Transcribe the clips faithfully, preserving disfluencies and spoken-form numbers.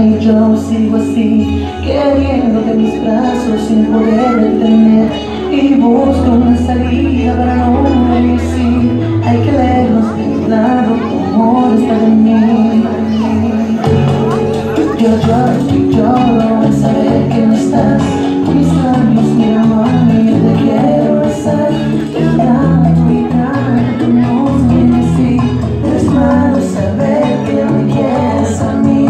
y yo sigo así, queriéndote en mis brazos sin poder detener, y busco una salida para no morir. Sí, hay que leernos de un lado, tu amor está de mí. Yo lloro y lloro al saber que no estás, mis labios, mi amor, yo te quiero besar, y tanto y tanto nos viene así. Es malo saber que me quieres a mí.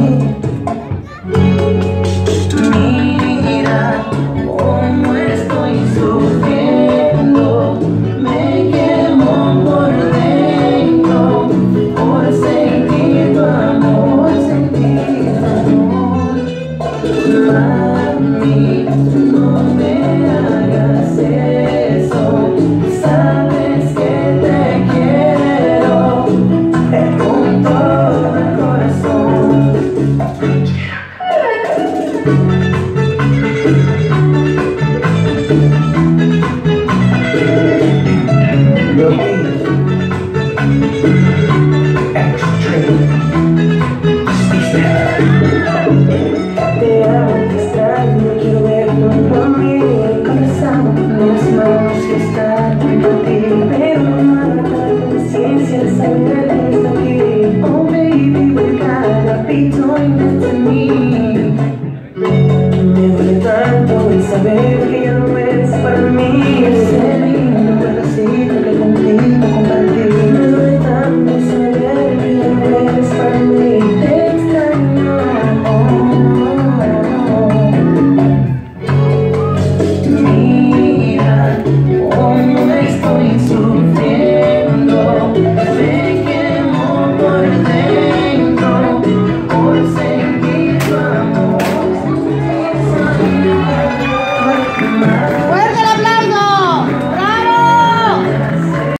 Mira cómo estoy sufriendo, me quemo por dentro, por sentir tu amor, sentir tu amor.